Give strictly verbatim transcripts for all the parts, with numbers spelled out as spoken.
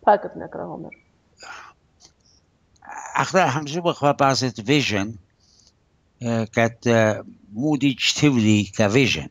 فقط نکره همر اخدا همزو بخوا بعضت ویژن کت مودی چتیولی که ویژن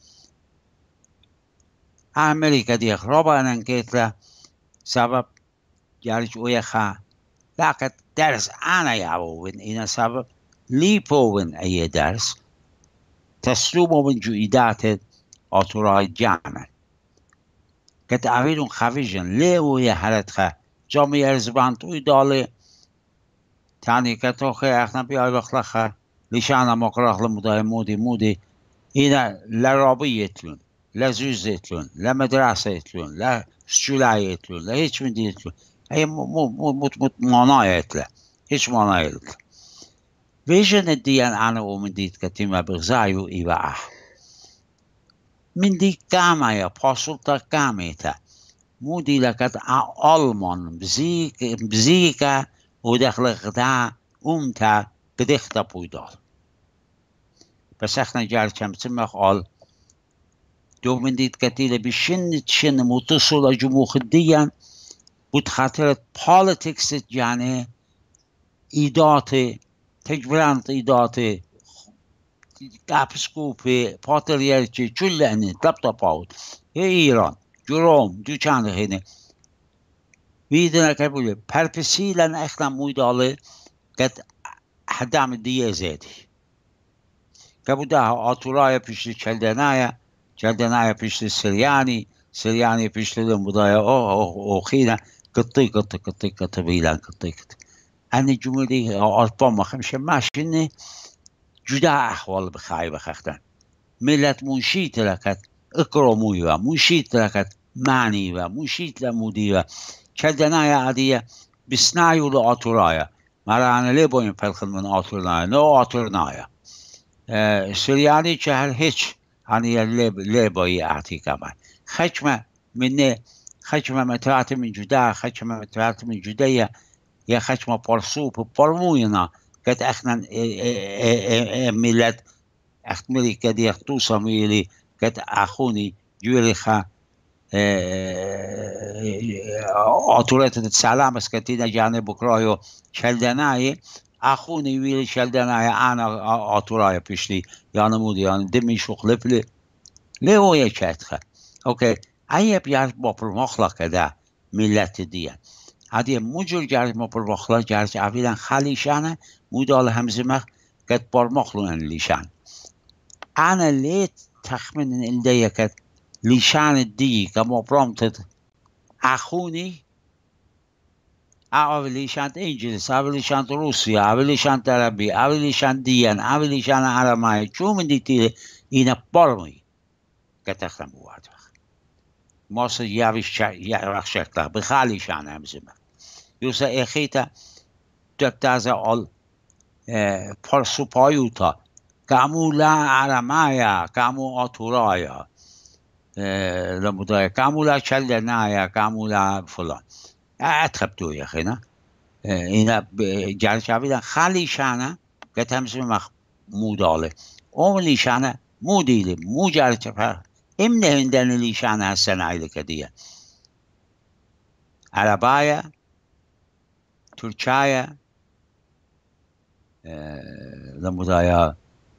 امریکا دی خرابه انکیت سبب جارج اویخا لکت درس انا یابون اینا سبب لیپوون ای درس تسلومون جویدات آتورای جامعه کت اویدون خویژن لیوی حالت خا جامعه ارزبان توی داله تانی کتو خی اخنا بیای بخلخه لیشانا مقرخل مدای مودی مودی اینا لرابی یتلون لزوز یتلون لمدرسه یتلون لسجولای یتلون لهیچ من دیتلون ای مت مت مانای یتله هیچ مانای یتله ویژن دیان انا و من دید کتیم بغزایو ایوه اه من دی کامه یا پاسولتا کامه تا مودی لکت آلمان بزیک بزیکه و داخل غدا اومتا بدختا پویدال بس اخنا جار چمسمخ آل دو من دید کتیل بشن تشن متصل جموخ دیان بود خاطر پالیتیکس جانه ایدات تجبرانت ایدات کابسکوپی پاتریرچی چلنی تب تپاود ایران جروم دو چند خینه ویدنا کبوله پرپسیلن اخنا مویداله کت حدام دیه زیدی کبوده آتورای پیشت چلدنایا چلدنایا پیشت سریانی سریانی پیشت لمبودایا او او خینا قطی قطی قطی قطی بیلان قطی قطی انی جمله آرپا مخمشه ماشینه جدا احوال بخای بخختن ملت منشیت لکت اکراموی و منشیت لکت معنی و منشیت لمودی و چلدنایا عادیه بسنایو لآتورایا مرا انا لی بایم پلخن من آتورنایا نو آتورنایا سریانی چه هر هیچ هنی لی بایی اعتی کمان خشمه منه خشمه متوات من جدا خشمه متوات من جدا یا خشمه پرسوب و پرموینا کت اخنا ملت اخت ملی کدی اختوصا میلی کت اخونی جوری خا آتورت سلام است کتینا جانب بکرایو چلدنای اخونی ویلی چلدنای انا آتورای پیشلی یعنی مودی یعنی دمی شغل پلی لیوی چتخه اوکی ایه بیار با پرمخلا کده ملت دیه هدیه موجور جارج ما پرمخلا جارج اویدن خالیشانه مودال همزمخ کت پرمخلون لیشان انا لیت تخمین الدیه کت لیشان دی که ما برامتد اخونی اولیشان انجلیس اولیشان روسیا اولیشان عربی اولیشان دیان اولیشان عربی چون من دیتی اینا برمی کتختم بود ماست یاویش یاویش شکل بخالیشان همزمه یوسا اخیتا دکتاز آل پرسوپایوتا کامو لا عرمایا کامو آتورایا لمدایا کامو لا چلدنایا کامو لا فلان اتخبتو يا خينا هنا جارج عبيدا خالي شانا كتمس مخ موداله أملي شانا موديله مو جارج فا إمنا هندن اللي شانا السنة عيدة كدية عربايا تركيا لمدايا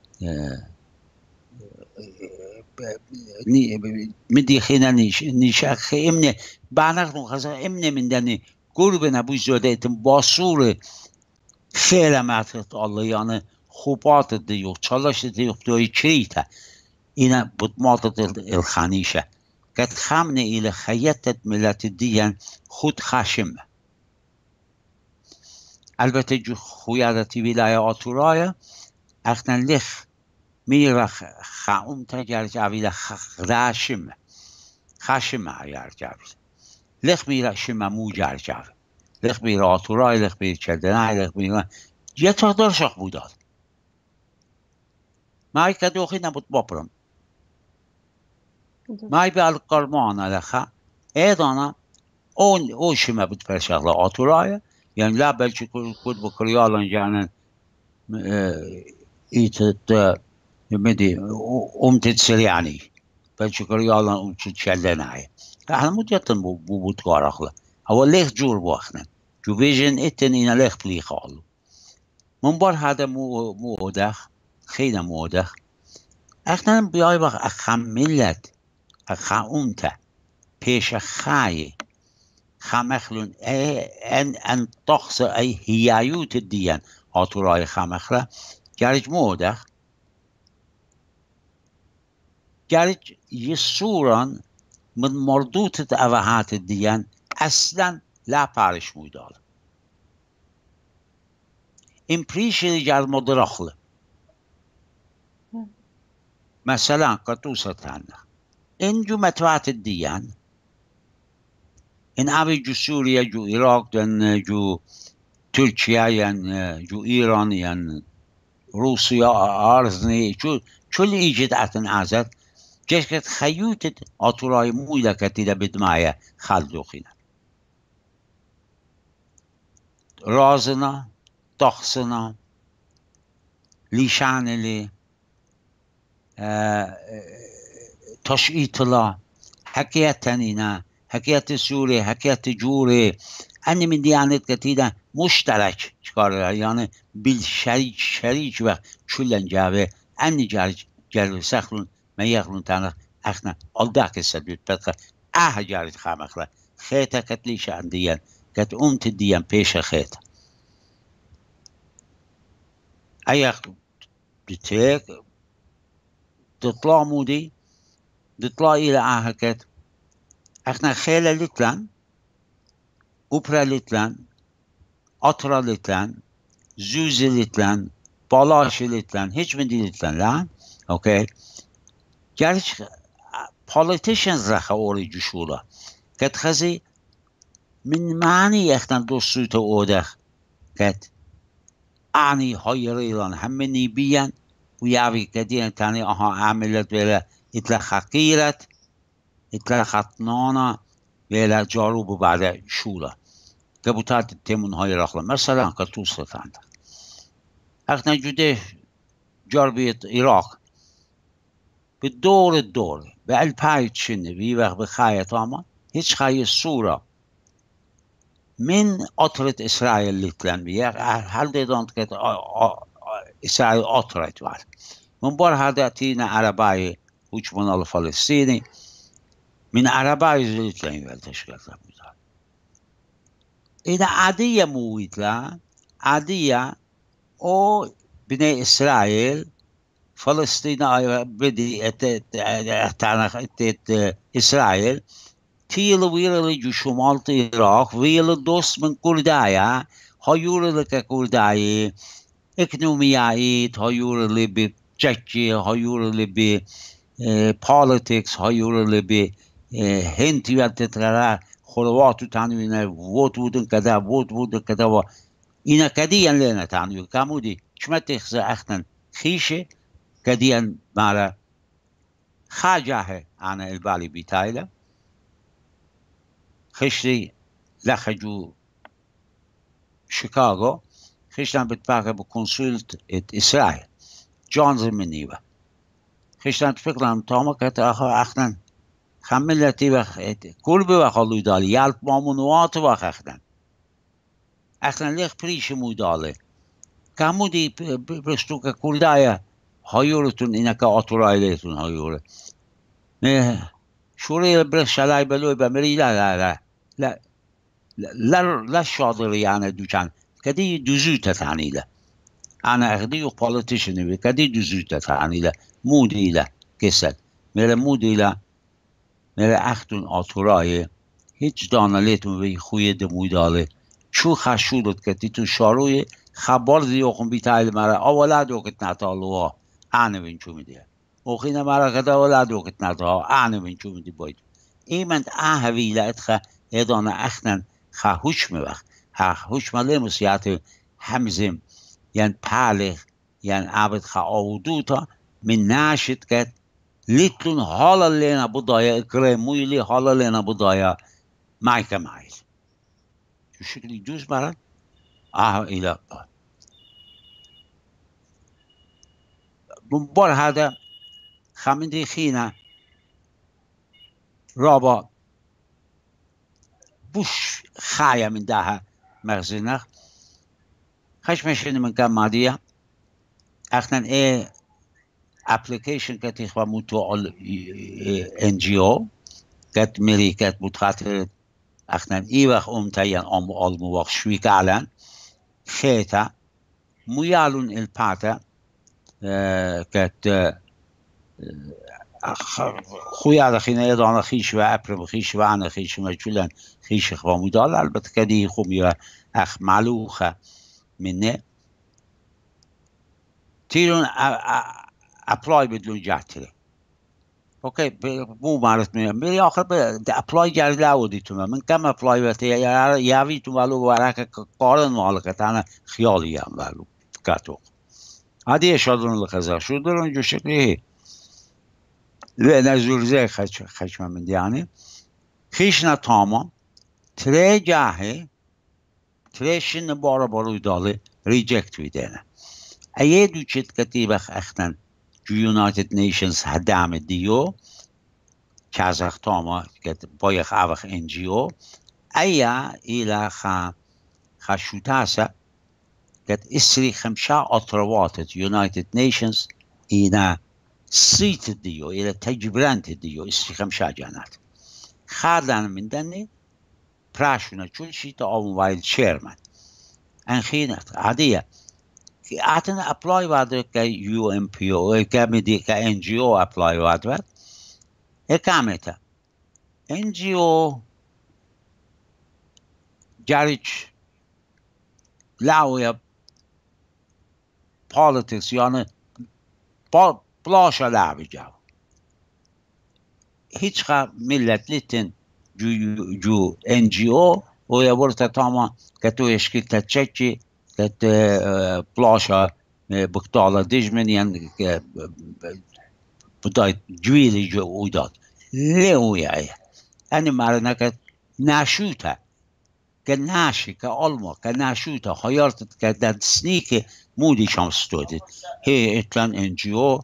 مدي خينا نيش نيشاخ إمنا بانخنو خزا إمنا من دني قربنا بو زودتم باسور خیلی مطرد الله یعنی خوبات دیو چالش دیو دوی چریتا اینا بود مادت الخانیشه کت خمنه ایل خیتت ملت دیان خود خشم البته جو خویادتی ولای آتورای اختن لخ میره خاوم تجارج عویل خشم خشم عیار جاویل لخ میره شما مو جارج عویل لخ میره آتورای لخ میره چلدنای لخ میره یه تقدر شخ بوداد مای که دوخی نبود بپرم مای به القرمان لخه ایدانا اون او شما بود پر شغل آتورای یعنی لا بلچه کود بکریالان جانن ایتت مدی امتد سریانی بلچه کریالان امتد چلدنای احنا مجتن بود کار اخلا هو ليخ جور واخنا جو فيجن اتن إنا ليخ بلي خالو من بار هذا مو مو أدخ خينا مو أدخ اخنا بياي بخ اخم ملت اخاونتا پیش خای خمخلون ان ان تخص ای هیایوت دیان آتورای خمخلا گرج مودخ گرج یسوران من مردوت اوهات دیان اصلا لا پارش مودال این پریشی جر مدرخله مثلا کتوسه تنه این جو متوات دیان این اوی جو سوریه جو عراق دن جو ترکیه ین جو ایران ین روسیا آرزنی چو چول ایجاد اتن ازد جشکت خیوتت آتورای مویده کتیده بدمایه خلدو خینه رازنا تخصنا لیشانلی تشعیطلا حکیت تنینه حکیت سوری حکیت جوری انی من دیانت کتیده مشترک چکار یعنی بیل شریک شریک و چولن جاوه انی جارج جلو سخلون ما يغلون تانا اخنا الداك السبيل بدخل اه جارج خامخلا خيتا كتليش عنديان كت امت الديان بيش خيتا ايخ بتيك تطلع مودي تطلع الى اه كت اخنا خيلة لتلان اوبرا لتلان اطرا لتلان زوزي لتلان بالاش لتلان هيج من دي لتلان لا اوكي جارج politicians رخا اوري جشورا كت خزي من معنی اختن دو سوت اودخ كت انی های ایران همینی بیان و یاوی کدی تانی آها عملت ولی اتلا خقیرت اتلا خطنانا ولی جاروب بعد شورا که بوتات تیمون های رخلا مثلا که تو ستند اختن جده جاربیت عراق به دور دور به الپایت شنه بی وقت به خیات آما هیچ خیلی سورا من أطرت إسرائيل لتلان بيه هل ديدان كت إسرائيل أطرت وار من بار هذا تينا عرباي وش من الفلسطيني من عرباي لتلان والتشكيل تبودال إذا عادية مويتلا عادية أو بني إسرائيل فلسطين بدي تانا إسرائيل تیل ویرلی جو شمال عراق ویل دوست من کردایا هایورلی که کردایی اکنومیایی هایورلی به چکی هایورلی به پالیتیکس هایورلی به هنتی و تترا خلواتو تانوینه ووت بودن کده ووت بودن کده و اینا کدیان لینا تانوی کامودی چما تخزه اختن خیشه کدیان مارا خاجه انا البالی بیتایله خشتي لخجو شيكاغو خشتن بتفاقه بكونسولت إسرائيل جونز منيبا خشتن تفكرن تاما كت آخر أخنن خملتي وخ كل بوخالو دالي يالب مامونوات وخ أخنن أخنن ليخ بريش مودالي كمودي برستوك كردايا هايورتون إنك أطرايلتون هايور شوري برس شلاي بلوي بمري لا لا لا لا لا لا شاطر يعني دوچان كدي دوزوت تعني له انا اخدي politician كدي دوزوت تعني له مودي له كسل مره مودي له مره اختون آتورای هیچ دانالیتون به خوی دموداله چو خشودت کتی تو شاروی خبار دیوخون بیتایل مره اولا دوکت نتالوها انا بین چو میده اوخینا مره کده اولا دوکت نتالوها انا بین چو میده باید ایمند اهویله اتخه ادانه اختن خهوش میوخ خهوش ملیموس یعطی همزم یعنی پاله یعنی عبد خاودوتا من ناشد کد لیتون حالا لینا بودایا اکره مویلی حالا لینا بودایا مایکا مایل شو شکلی جوز برن آه ایلا بار هذا خمندی خینا رابا بوش خايا من داها مغزنخ خش مشين من كام مادية اخنا ايه ابليكيشن كت يخوا موتو ان جي او كت ميري كت متخاطر اخنا ايه وخ ام تاين ام علمو وخ شويك علن خيتا ميالون الباتا اه كت اه خويا على خينا يدعنا خيش وعبر خيش وعنا خيش مجولا خيش خوا مدال البته كدي خومي اخ معلوخة منه تيرون ابلاي بدلون جاتله اوكي مو مالت من بي اخر ابلاي جار لاودي تو من كم ابلاي وقت ياوي تو والو وراك قارن مالك انا خيالي ام والو كاتو هذه شادون الخزا شو درون جو شكله لا نزول زي خش خش من يعني خيشنا تمام تري جاهه تريشن بارا بارو داله ريجكت ويدنا ايه دو چت كتيبخ اختن جو يونايتد نيشنز هدام ديو كازاختاما كت بايخ اوخ ان جي او ايا الى خا خشوتاسا كت اسري خمشا اطروات يونايتد نيشنز اينا سيت ديو الى تجبرانت ديو اسري خمشا جانات خاردان من دني براشونا چون شيتا اون وايل شيرمان ان خينات عادية اعتنا ابلاي وادر كا يو ام بي او كا مدي كا ان جي او ابلاي وادر اكامتا ان جي او جاريش لاويا politics يعني با بلاشا لعبي جاو هیچ خا ملت لیتن جو جو ان جي او ويا ورتا تاما كتو يشكل تتشكي كت بلاشا بكتالا ديجمن يعني بدايت جويلي جو ويدات ليه وياي انا مارنا كت ناشوتا كناشي كألما كناشوتا خيارت كدد سنيكي مودي شام ستودت هي اتلان ان جي او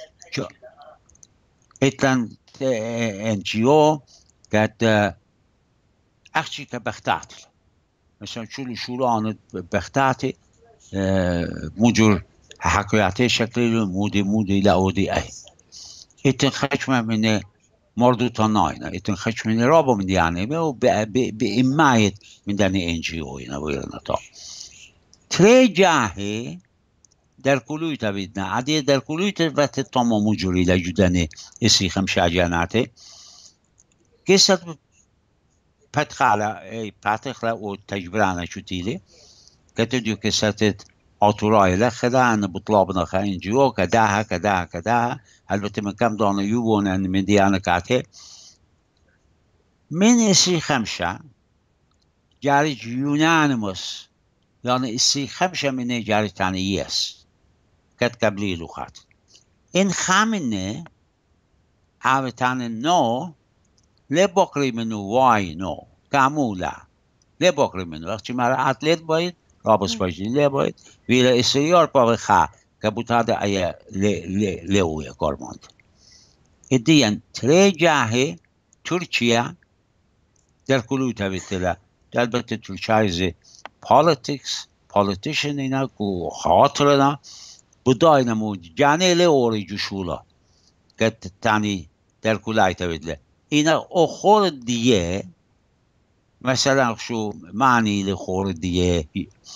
اتلان ان جي او كد اخشي كبختات مثلا شلو شلو انا بختاتي مجر حكاياتي شكلي مودي مودي لاودي اي اتن خشمه من مردو تناينا اتن خشمه من رابو من يعني بإماية من داني ان جي او ينا ويرنا تا تري جاهي در کلویتا بیدنا عادی در کلویتا وقت تمام مجوری لجودن اسی خمسة جاناته قصة پتخالا ای پتخلا و تجبرانه شدیلی كتديو قصة أطوراي لخدا أن بطلابنا خاين جيو كداها كداها كداها البته من كم دانا يوبون أن من ديانا كاته من اسي خمسة جارج يونانيموس يعني اسي خمسة من جارج تاني يس كت قبلي لوخات إن خامنة عاوتان نو لبقري منو واي نو كامولا لبقري منو وقتی مرا اتلت باید رابس باشی لباید ویلا استریار پاوی خا که بوتاده ایا لویا کارماند ادیان تری جاهه ترکیه در کلوی تبیتلا البته ترکیه politics politician اینا کو خاطرنا بداینا مود جانه لوری جشولا که تانی در کلای تبیتلا اینا اخور دیگه مثلا شو معنی لخور دیگه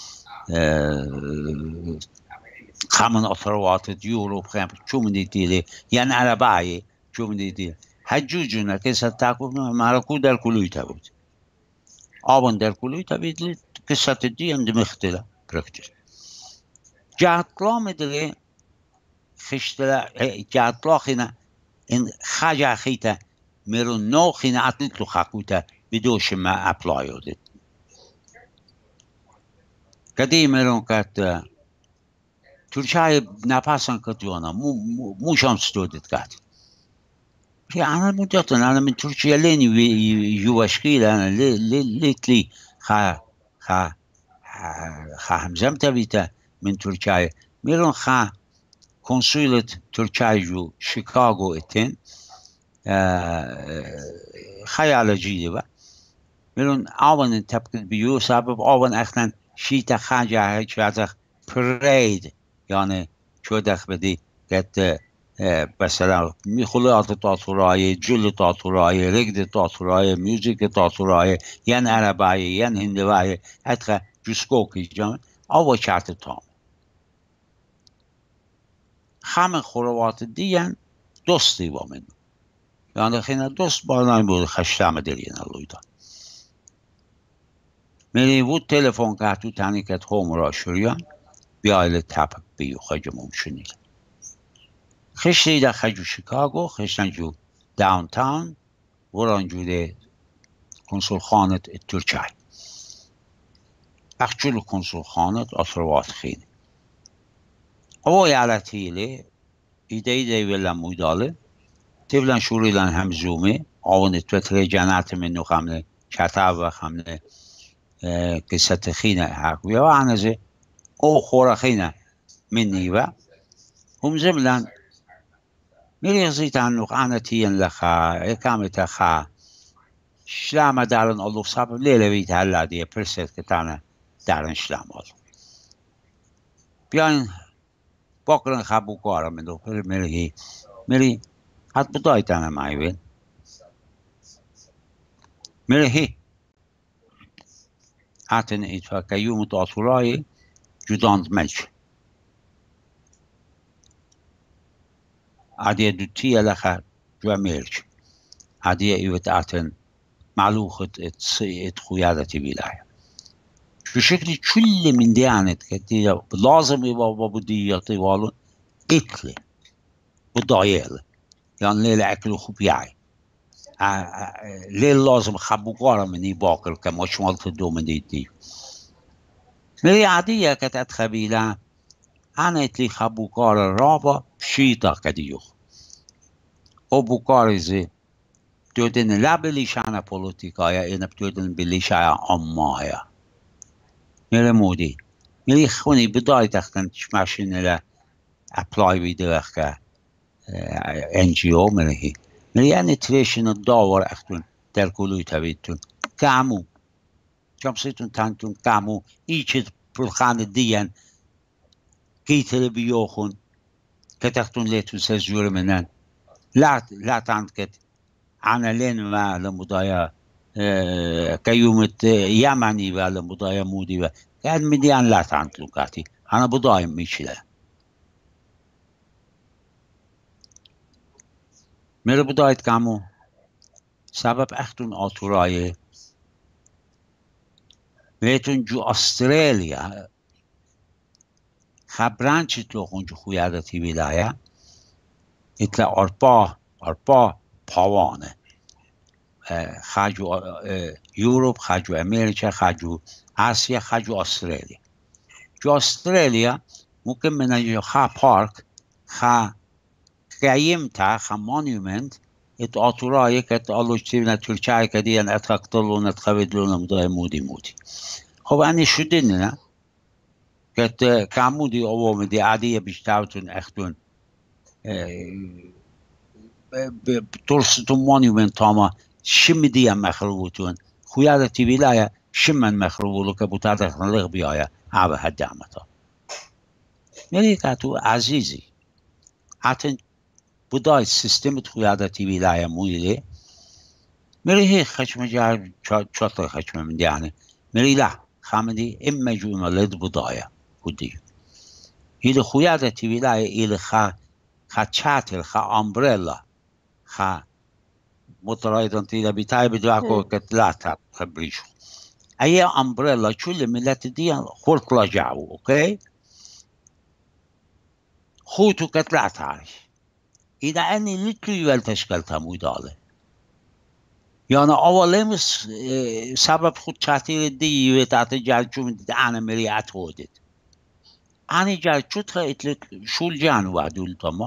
خمن اثروات یوروپ خم چو من دیدی یعنی عربایی چو من دیدی حجوجونه که ستاکو مارکو در کلوی تبود آبان در کلوی تبود که ست دی اند مختلا پرکتر جاتلا مدله خشتلا جاتلا خینا این خجا خیتا میرون نو خینا اتلتو خاکوتا بدوش ما اپلای دید کدی میرون کت ترکیه نپاسن کتیانا مو مو شام ستودت کت في أنا مدة أنا من تركيا لين يواشكيل أنا لي لي ليتلي خا خا خا همزمت بيتا من تركيا ميرون خا كونسولة تركيا جو شيكاغو اتن خيال جيدة melon awan tapkid biyo sabab awan اخنن شیت خنجر چازخ پرید یعنی چودخ بدی که مثلا میخولات اتورای جل اتورای رگد اتورای موزیک اتورای ین عربای ین هندوای حتی جسکوکی جان آوا چرت تام همه خروات دیگن دوستی با من یعنی خیلی دوست با بود خشتم دلیل نلویدن میری بود تلفن که تو تنیکت هوم را شوریان بیایل تپک بیو خیلی ممشونی خشتی در خجو شیکاگو خشتن جو داونتاون وران جوده کنسول خانت ترکیه اخجلو کنسول خانت اصروات خیلی او یالتیلی ایده ایده ویلن مویداله تیولن شوریلن هم زومه آونه توتره جنات من نو خمنه کتاب و خمنه قصت خینه حقویه و عنزه او خورا خینه من نیوه هم زملن میری غزیتن نو عنتین لخا اکامت خا شلام دارن الله سبب لیله ویت هلا دیه پرسید که تانه دارن شلام آل بیاین باکرن خبو کارا من دو پر میری میری حد بدای تانه مایوین میری هی حتن ایتفا که یوم اتورای جداند ملچ عادیه دوتیه لخا جو میرچ عادیه ایوت اتن معلوخت ات خویادتی بیلای بشكل كل من ديانت كتير لازم يبقى بدياتي والو اكل بدايل يعني ليل اكل خبيعي ليل لازم خبو قارا مني باكل كما شمالت دو من دي دي لي عادية كتت خبيلة انا اتلي خبو قارا رابا شيطا كديوخ او بوكاريزي بتودن لا بليشانا بوليتيكايا انا بتودن بليشايا عمايا میره مودی میری خونی بدای تختن ماشین لا اپلای بیدرخ که انجیو میری میری یعنی تریشن داور اختون در کلوی تبیتون کامو جامسیتون تانتون کامو ایچه پرخان دیان کیتر بیوخون که تختون لیتون سزور منن لا لا تانت کت انا لين ما لمضايا كيومت يمني ولا مضايا مودي كان مديان لا تانتلو كاتي انا بدايم ميشله میره بدایت کامو سبب اختون آتورای میتون جو استرالیا خبران چطور خونجو خویادتی ویلایا اتلا ارپا ارپا پاوانه خاجو یوروپ خاجو امریکا خاجو آسیا خاجو استرالیا جو استرالیا ممکن من جو خا پارک خا قیمتا خا مونومنت ات آتورایی که ات آلوچتیونا ترکیه که دیان اتاکتلون اتخویدلون مدای مودی مودی خب اینی شده نه که ات کامودی اوامدی عادیه بیشترتون اختون ترستون مونومنت هاما شم دیم مخروبتون خویادتی ویلایا شمن مخروبولو که بوتا دخن لغ بیایا عبه حد عمتا میری که تو عزیزی حتی بدای سیستمت خویادتی ویلایا مویده میری هی خشم جار چطور خشم من دیانه میری لا خامدی اما جون لد بدایا کدی هیل خویادتی ویلایا ایل خا خا چاتل خا امبرلا خا مترايدن تيلا بتاعي بدواكو كتلاتا خبريشو اي امبريلا شو ملت دي خورت لاجعو اوكي خوتو كتلاتا اذا اني لتلو يلتشكلتا موداله يعني اولمس سبب خود چاتير دي وتعطي جالچو من دي انا مريعت هودت انا جالچو تخا اتلت شول جانو وعدول تما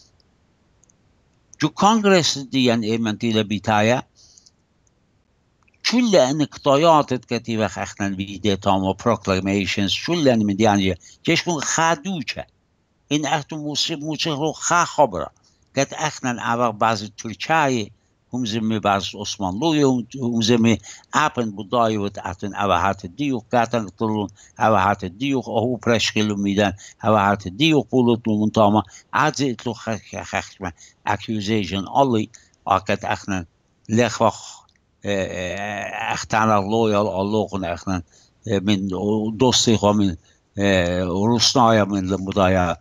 جو كونغرس دي ان ايمن تيلا بتاعي كل انقطاعات كتيبة خختن بيدي تاما proclamations كل ان مديانية جيشكون خادوچه این اختو موسیق موسیق رو خا خبره كت اختن اول بعض ترکیه هم زمي بعض عثمان لوي هم زمي أبن بداية أتن أوهات الديوك كاتن طلون أوهات الديوك أو برشكلو ميدان أوهات الديوك بولتو منطامة عادي إتلو خخشمة accusation أولي أكد أخنا لخوخ اختانا لويال ألوغن أخنا من دوستي خو من روسنايا من المدايا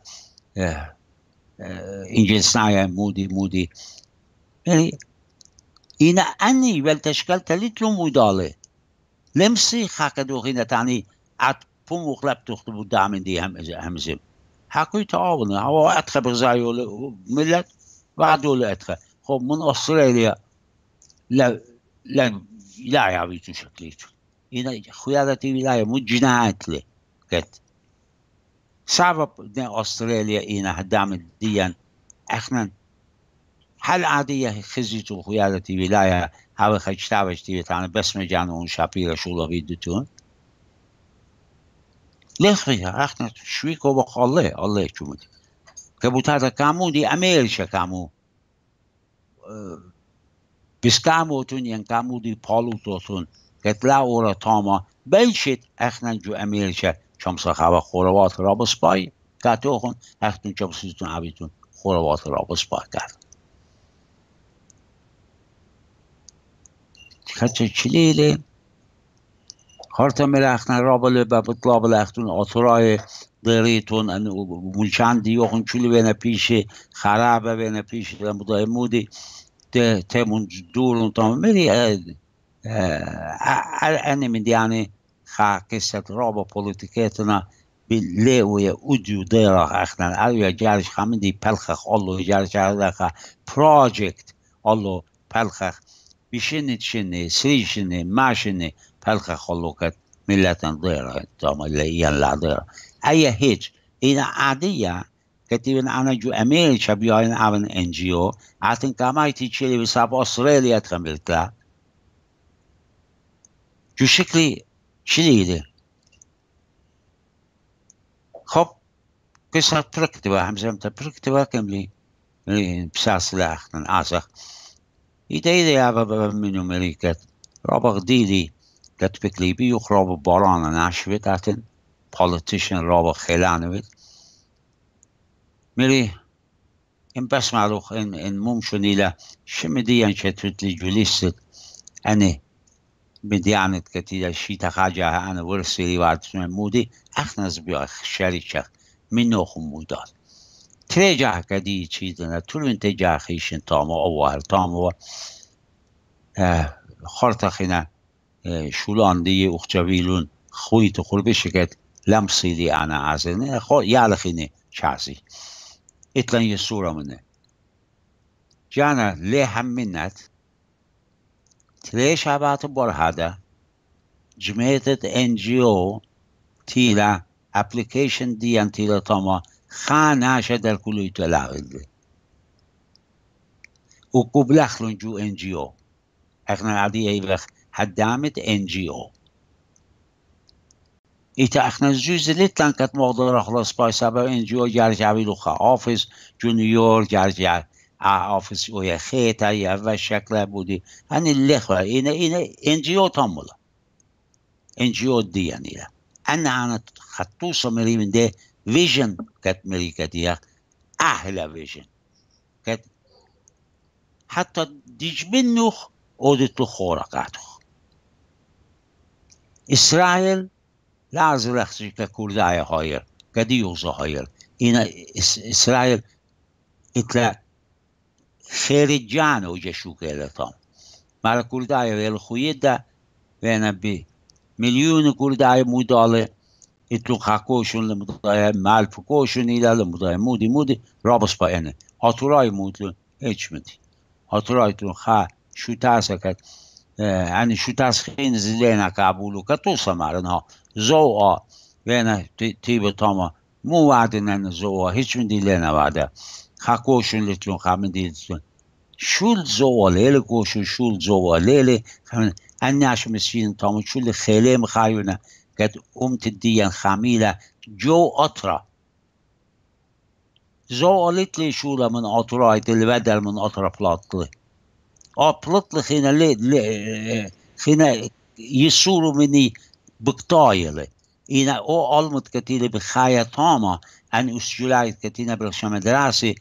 إنجلسنايا مودي مودي يعني إنا أني والتشكال تلتلو مودالي لمسي خاكدو غينا تاني عد بوم وغلب تخطبو دامن دي هم همزم حقوي تعاون هو أدخل بغزايو ملت بعدو لأدخل خب من أستراليا لا لا لا يعبيتو شكليتو إنا خيالتي ولاية مجنعات لي كت سبب دين أستراليا إنا هدام ديان إحنا هل عادية خزيتو خيالتي ولاية هاو خجتابش تيبت أنا بس مجانون شابيرا شولا بيدتون ليش فيها إحنا شويكو بق الله الله شومد كبوتاتا كامو دي أمريكا كامو أه بس كامو تونين كامو دي بالو توتون كتلا أورا تاما بلشت إحنا جو أمريكا شمسا خوا خوروات رابس باي كاتوخن إحنا جبسيتون عبيتون خوروات رابس باي كات خدش چلیله خارطة ملاختن رابله ببطلا بلاختون آتورای دریتون ان ملچان دیوخون چلی بینه پیشه خرابه بینه پیشه لمدای مودی تمون دورون تام مری اني من دياني خا قصة رابا بوليتيكيتنا بالليوية أوديو ديرا أخنا أيوة جارش خامدي بلخخ الله جارش علاقة بروجكت الله بلخخ بشنة شنة سري شنة ما شنة بلخخ الله كت ملتن ديرا تام اللي يلا ديرا أي هيج إذا عادية كتيبن أنا جو أمريكا بياين أبن إن جي أو عتن كمايتي تشيلي بساب أستراليا تخملتها جو شكلي شديدة خب قصة بركتبة همزمتها بركتبة كملي بساس لاختن عاسخ إيدا إيدا يابا منو مريكت رابا غديدي كتبكلي بيوخ رابا بارانا ناشويت عتن politician رابا خيلانويت مري إن بس معلوخ إن إن ممشوني لا شمديا شتوت لي جوليست أنا بديانت كتير شيء تخاجها أنا ورثي وارد مودي أخنز بيا شريكة منو خمودال ترجع كدي چیزنا طول انت جا خيشن تامو أول تامو خارطة خنا شولان دي أخجبيلون خوي تخور بشكت لمسي دي أنا عزلنا خو يالخيني شاسي إتلان يسورة منه جانا ليه هم منت تليش عبات بور هذا جمعية إن جي أو تيلا أبليكيشن دي أن تيلا تاما خاناشة در كله تلاغل وقبلخلون جو إن جي أو احنا عادي ايبخ هدامت إن جي أو إيتا احنا جوز لتلان كت مقدر خلاص باي سبب إن جي أو جارج عبيلو خا آفيس جو نيويورك جارج آفيس ويا خيطة يا وشكله بودي هني اللخوة إينا إينا إن جي أو تامولا إن جي أو دي يعني لا أنا أنا خطوصة مري من ده فيجن كت مري كتير أحلى فيجن كت حتى ديج منه أودت خورقاته إسرائيل لازم لخشي ككرداية هاير كديوزة هاير إنا إسرائيل إتلا خير الجان وجشو كيلتام مال كرداية ويلخويد ده وينا بي مليون كرداية مودالة إتلو خاكوشون لمداية مال فكوشون إلا لمداية مودي مودي رابس باينه أطوراي مودلو هيش مدي أطوراي تلو خا شو تاسكت يعني شو تاسخين زلينا كابولو كتوصا مارنها زوء وينا تيبا تاما مو وعدنا ان زوء هيش من دي لنا وعدا خاكوشون لتلون خامن دي لتلون شو الزوء ليلة كوشون شو الزوء ليلة أني عشو مسيين تاما شو اللي خيلي مخايونا كد أمت الديان خاميلة جو أطرا زوء لتلي شو من أطراي اللي بدل من أطرا بلاطلي أبلط خينا لي لي خينا يسورو مني بقطايله إنا أو علمت كتير بخايا تاما أن أسجلايت كتير برشا مدرسة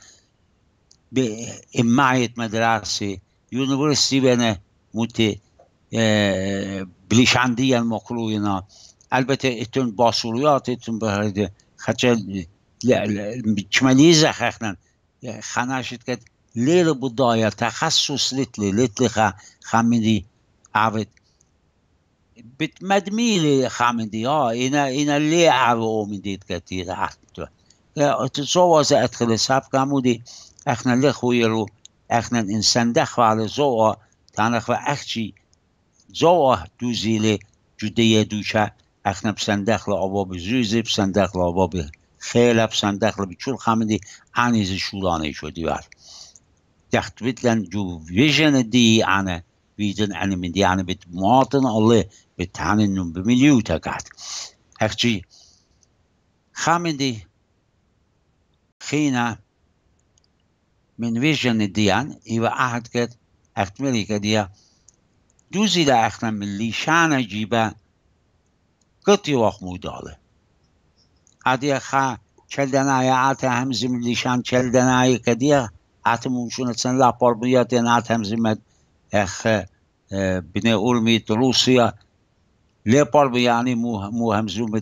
بإماية مدرسة يونيفرسيتي بنا متى بليش عندي المقروينا البته اتون باسوریات اتون بهرده خجل شماليزة خخنا خناشت كت ليل بداية تخصص لتلي لتلي خ خمدي عبد بتمدميلي خمدي اه إنا إنا اللي عبو مديت كتير حتى تصور أدخل ساب كمودي احنا اللي خويرو احنا إنسان دخل على زوا تانخ أخشي زوا دوزيلي جدية دوشة احنا بسندخل عباب زوزي بسندخل عباب خیلی بسندخل بچول خمدی عنیز شولانه شدی بر تحت بتلن جو ویژن دی عنه ویژن عنه من دی عنه بت مواطن الله بتعنن بمليوتا قاعد هرچی خمدي خينا من ویژن دیان ایوه عهد کد احتمالی کدیا دوزی لا احنا من لیشان جیبه قطی وقت موداله عادي خا چلدنای عات همزی من لیشان چلدنای کدیا عات ممشون سن لا پاربیات عات همزی مد اخ بني أولمي روسيا لا پاربی یعنی مو مو همزومت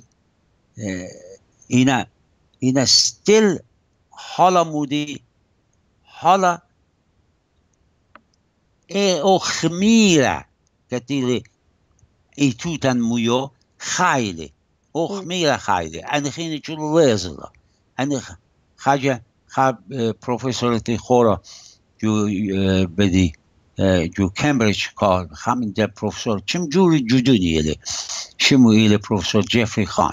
اینا اینا ستيل حالا مودي حالا اي او خميرة كتير اي توتن مويو خايلة او خميرة خايلة انا خيني شو لازلة انا خاجة خاب بروفيسور تخورا جو بدي جو كامبريدج قال خامن ده بروفيسور چم جوري جدوني يلي شمو يلي بروفيسور جيفري خان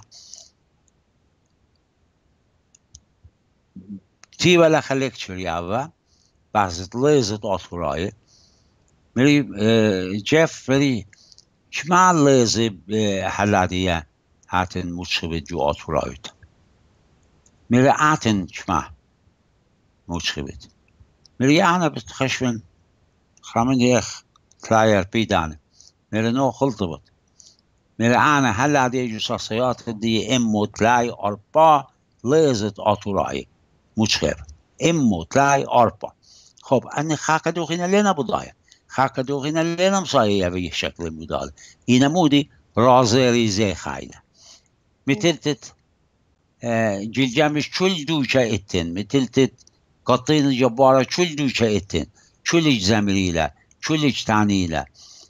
تي ولا خليك شريعة بعض لازت أطراية مري جيف مري شمع لازم حلادية هاتن مشكبة جو أطراية مري عاتن شمع مشكبة مري أنا بتخشفن خامن يخ تلاير بيدان مري نو خلطبت مري أنا حلادية جو شخصيات دي إمو تلاي أربع لازت أطراية مشكبة إمو تلاي أربع خب أنا خاكا دوغينا لنا بضايا خاكا دوغينا لنا مصايا في شكل المدال إنا مودي رازيري زي خايلة متلتت جلجامش چول دوشا اتن متلتت قطين جبارة چول دوشا اتن چولج زمريلة چولج تانيلة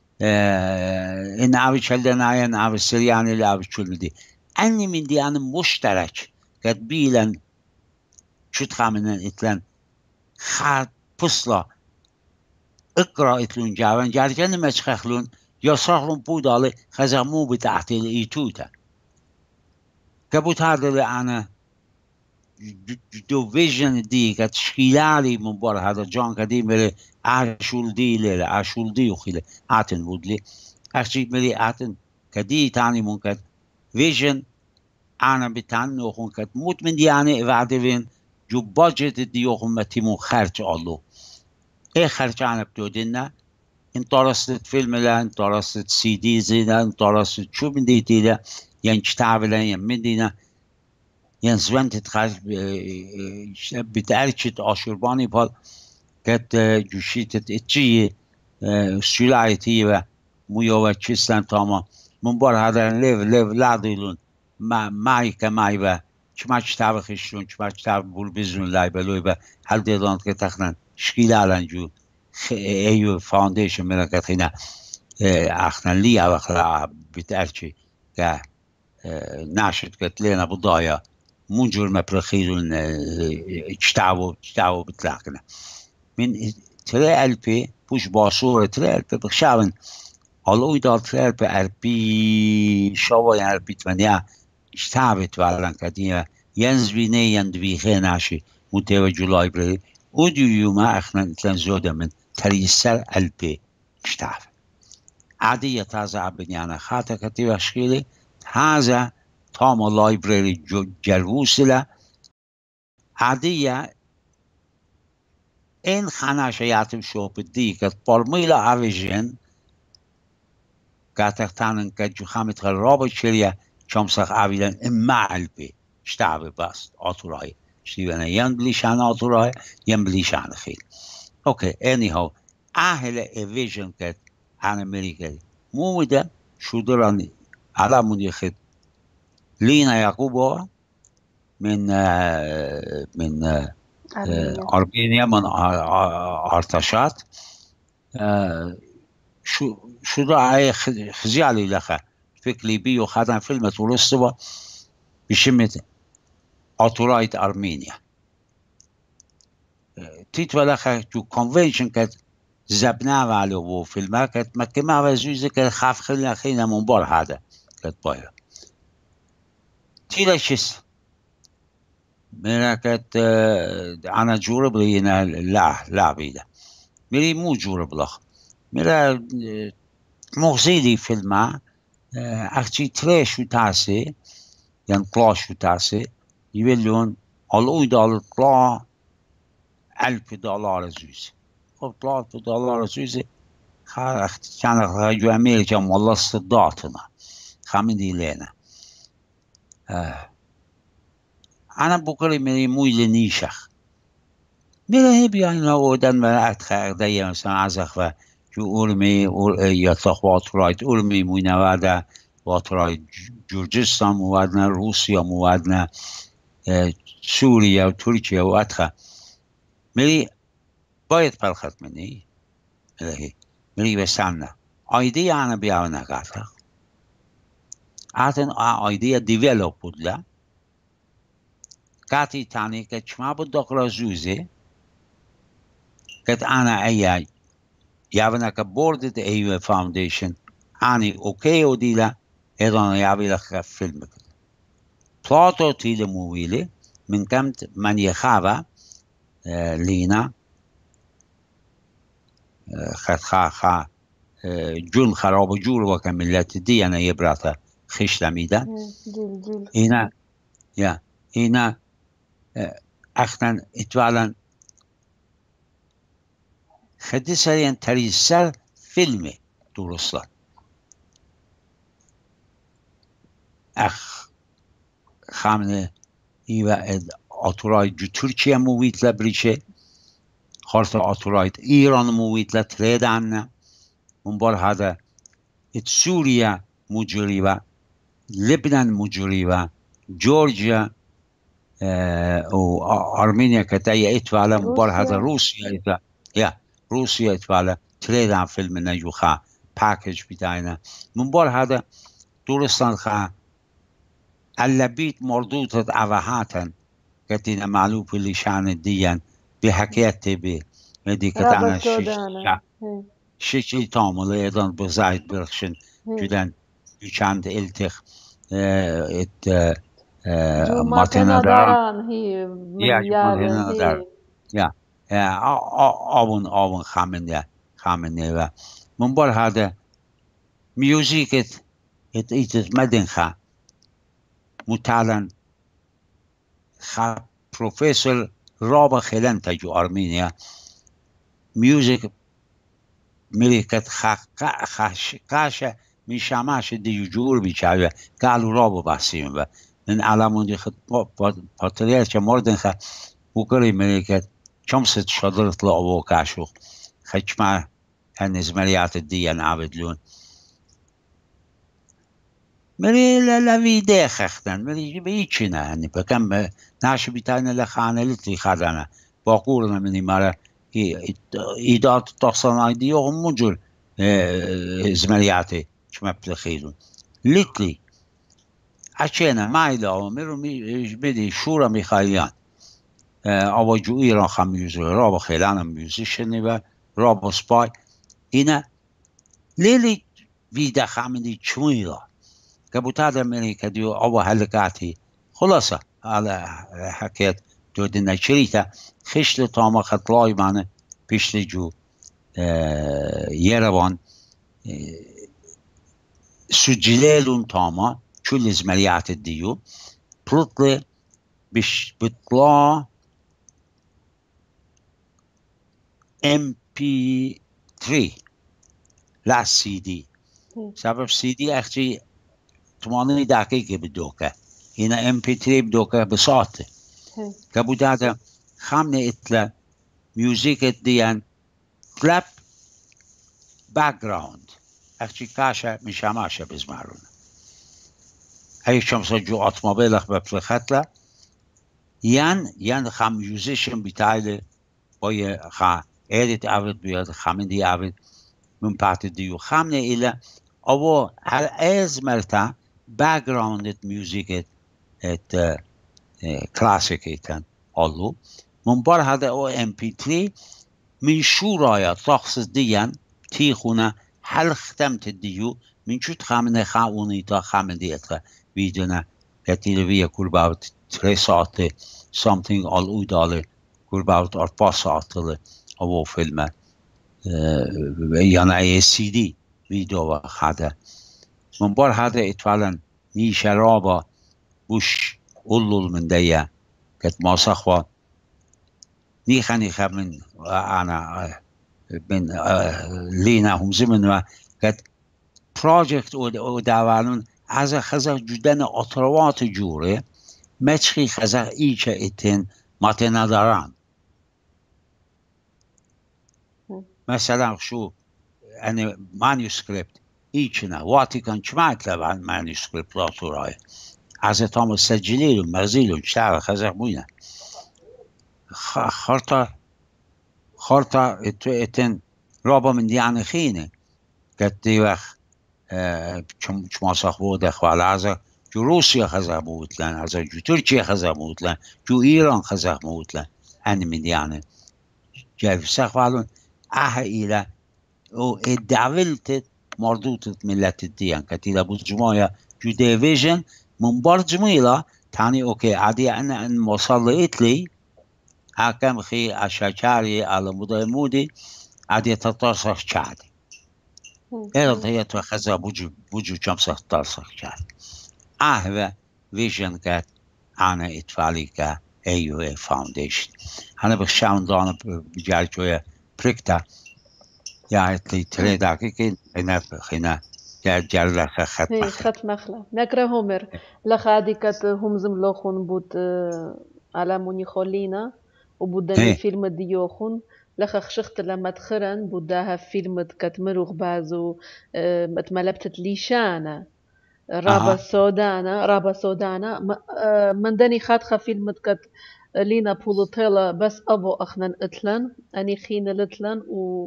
إن عاوي چلدنايا إن عاوي سرياني اللي عاوي چول دي أني من دي أنا مشترك قد بيلا شو تخامنن اتلن خاد pusla اقرا اتلون جاوان جارجان مشخخلون یا ساخلون بوداله خزمو بتحتيل ايتوتا كبوت هذا اللي انا دو فيجن دي كتشكيلالي من بار هذا جان كدي ملي عاشول دي لي عاشول دي وخيله اتن بودلي اخشي ملي اتن كدي تاني ممكن فيجن انا بتان نخون كت موت من دي يعني وعدين جو باجت دي يخون متيمون خرج الله ايه خرجانه بدودنا انطرست فيلم لا انطرست سي دي زينا انطرست شو من دي تيلا ين كتابلا ين مدينة ين زوانت تخرج بتاريخ آشوربانی بال كت جوشيت اتشي سلايتي و مويا و چستن تاما من بار هذا ليف ليف لاديلون ما معي كماي و چما كتاب خشلون چما كتاب بول بزون لاي بلوي و هل ديدان كتخنن شكيل على جو ايو فاونديشن من كاتينا اخنا لي او اخلا بتارشي كا ناشد كتلينا بضايا منجر مبرخيرون اجتعبوا اجتعبوا بتلاقنا من تري البي بوش باسور تري البي بخشاون allo idal تري البي البي شوا يعني البي تمانية اجتعبت والان كاتينا ينزبيني يندبيخي ناشي متوجه لايبراري وديو ما احنا نتلن زوده من تريسر البي اشتعف عادية تازة عبنيانا خاطة كتير اشكيلي تازة تاما لايبراري جروسلا عادية אין חנשייתם שופטי כפורמילה אביז'ן كاتختانن كجوخامت رابط شريا شمسخ عبيدن معلبي شتعب باست آتوراي شتيبنا ين بليشان آتوراي ين بليشان خيل اوكي anyhow اهل ايفيجن كت عن امريكا مو ده شو دراني على مودي خد لينا يعقوبا من آه من آه ارمينيا من ارتشات آه شو شو ده خزيالي لخا فكلي بيو خدن فيلم تورستوا بشمت آتورايت أرمينيا تيت ولخا جو كونفنشن كت زبنا والو فيلم كت مكما وزوزه كت خاف خلنا خينا منبار هذا كت بايا تيلا شس ميرا كت أنا جورب لينا لا لا بيدا ميري مو جورب لخ ميرا مغزيلي فيلم اخچی ترش و تاسه یعنی پلاش و تاسه یولیون آلوی دال پلا الف دلار زوز خب پلا الف دلار زوز خار چند خواهی امریکا ملاست داتنا خمین دیلینه انا بکری میری مویل نیشخ میره بیاین آودن و اتخارده یه مثلا ازخ و جو اولمی یا تخوات رایت اولمی موینواده واترای جورجستان موادنا روسیا موادنا سوریا و ترکیه و اتخا میری باید پرخط منی الهی میری بسنه آیده انا بیاو نگاتخ اتن آیده دیولوب بودلا کاتی تانی که چما بود دکرا زوزه کت انا ایا یاونا که بوردت ایو فاوندیشن انی اوکی او دیلا ایران یاوی لخ فیلم کرد پلاتو تیل موویلی من کمت من یخاوا لینا خد خا خا جون خراب جور و که ملت دیانا یبراتا خشلا میدن اینا یا اینا اختن اتوالا خدی سرین تریسر فیلمه درستان اخ خامنه ایوه آتورای جو ترکیه موویت لبریچه خارت آتورایت ایران موویت لتریدن اون بار هده ات سوریا مجری و لبنان مجری و جورجیا و ارمینیا که تایی اتوالا اون بار هده روسیا اتوالا یا روسیا اتوالا تریدن فیلم نجوخا پاکج بیداینا من بار هده دورستان خواه اللبيت مردوطة عواهاتا كتين معلوب اللي شان ديان بحكاية بي مدي كتانا شيشي تامل ايضا بزايد برخشن جدن بيشاند التخ ات ماتنا داران يا جمعنا داران يا آون آون خامن يا خامن يا من بار هذا ميوزيك ات ات ات مدن خا متعلن خا پروفسور رابا خیلن تجو آرمینیا میوزیک ملیکت خا خاش کاشه میشاماش دیو جور بیچاره قالو رابا باسیم و من علامون دی خد پاتریال چه مردن خا بکری ملیکت چمست شدرت لعبو کاشو خچما هنزمریات دیان عبدلون مری لویده خختن مری به هیچی نه هنی بکم ناش بیتاینا لخانه لطری خدانه باقورنا منی مارا ایداد تخصانای دیو هم مجر زمریاتی چما بلخیرون لطری اچینا مایده آو میرو بدی شورا میخاییان آوا جو ایران خمیوزه رابا خیلان هم میوزیشنی و رابا سپای اینا لیلی ویده خمیدی چویلا كبوتاد أمريكا ديو أو هلقاتي خلاصة على حكاية دودنا شريطة خشل طامة خطلاي معنا بيشلي جو اه يروان اه سجلالون طامة شو الزمليات الديو بلطلي بش بطلع ام پی ثري لا سي دي سبب سي دي اختي ثمانين دقيقة بدوكا هنا ام بي ثري بدوكا بساطة كابو دادا خامنة اتلا ميوزيك ديان كلاب باك جراوند اختي كاشا مشاماشا بزمارون هاي شمسة جو اتموبيلخ بفلختلا يان يان خام ميوزيشن بتاعي باي خا ايدت عبد بياد خامن دي عبد من بعد ديو خامنة إلى أو هل از مرتا باckground music ات كلاسيك ايتن أولو من بار هذا او ام بي ثري من شو رايا تخصص ديان تيخونا هل ختمت ديو من شو تخامنة خاوني تا خامن دي اتخا ويدنا كتير بيا كل باوت تري ساعت something all او دالر كل باوت أربع ساعت او فيلم يعني اي سي دي فيديو هذا من بار هذا اتفعلا ني شرابا بوش قلل من ديا كت ماسخوا ني خاني خب من انا من لينا هم زمن و كت پراجکت او داوالون از خزر جدن اطروات جوره مچخی خزر ایچه اتن ماته ندارن مثلا شو أنا مانuscript إيشنا واتي كان شمعت لبعن مانuscript لاتوراي عزة تام سجليلو مغزيلو شعر خزر بوينة خارطة خارطة اتن رابا من ديان خينة كتي وخ چم چماسخ بود اخوال عزة جو روسيا خزر بودلن عزة جو تركيا خزر بودلن جو إيران خزر بودلن هني من ديانه جايف سخوالون اه إلى او ادعولت مردوت ملت الديان كتيلا بجمايا جو ديفيجن من بار جميلة تاني اوكي عادي انا ان وصلت لي حكم خي اشاكاري على مدى مودي عادي تطرسخ شادي ايضا هي تخزى بوجو بوجو جمسخ تطرسخ شادي اهوى فيجن كات انا اتفالي كا ايو اي فاونديشن انا بخشاون دانا بجاري شوية بريكتا يعني تري دقيقة هنا هنا جار لك خط مخلا خط مخلا نكره همر لخادي كت همزم لخون بود على موني خولينا وبودني فيلم ديوخون لخ خشخت لما تخرن بودها فيلم كت مروخ بازو متملبتت ليشانا رابا سودانا رابا سودانا من دني خاتخة فيلم كت لينا بولوتيلا بس أبو أخنن إتلن أني خين لتلن و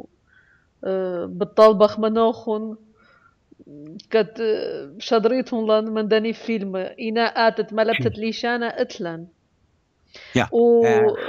بالطلبخ منوخن كت شدريتهم لان من داني فيلم إنا آتت ملبتت ليشانا إتلن و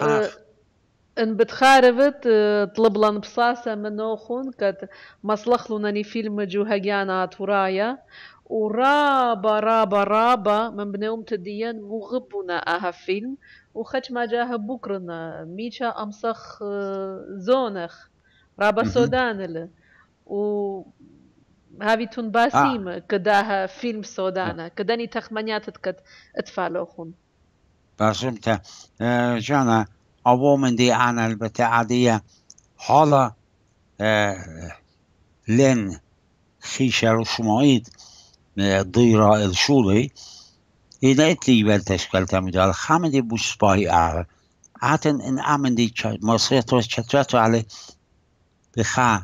إن بتخاربت طلب لان بصاصة منوخن كت مصلخ لناني فيلم جو هجانا اتورايا ورابا رابا رابا من بنوم تدين مغبنا اها فيلم وخش ما جاه بكرنا ميشا امسخ زونخ رابا سودانل و هاوي تون باسيم كداها فيلم سودانا كداني تخمنيات كت اتفالوخن باسمتا جانا أوامن دي أنا البتاعدية حالا لن خيشة رشمايد ضيرة الشولي إذا إتلي بالتشكل تمدال خامدي بوسباي أعرى عاتن إن أمن دي مصريت وشتراتو علي بخا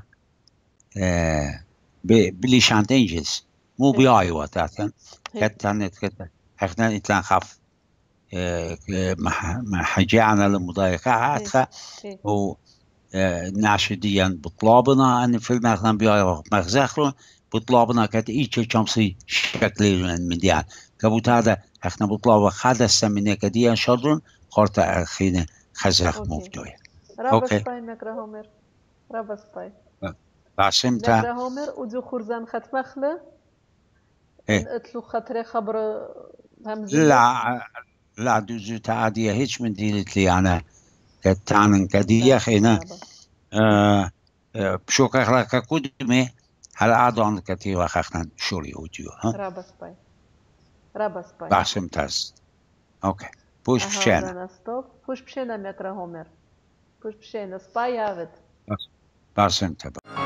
بليشانت إنجلز مو بيايوة تاتن كتن كتن احنا إتلان خاف حجانا المضايقة عاتخا و ناشديا بطلابنا أن في المغنم بيايوة مغزاخلون بطلابنا كت إيجا جمسي شكلي من ديان كبوت هذا احنا بطلابا خادة السمينة كديان شادرون خارطة أخينا خزرخ موفدوية رابا سباي مكرا هومر رابا سباي باسمتا مكرا هومر ودو خورزان خط مخلة إن اتلو خطري خبر همزة لا لا دوزو تعادية هيش من ديلت لي أنا كتانن كدية خينا بشوك أخلاق كودمي هل أعضان كتير وخخنا شوري وديو رابا سباي رابا سباي باسمتاز اوكي بوش بشينا بوش بشينا مكرا هومر بوش بشينا سباي هافت باسم تبا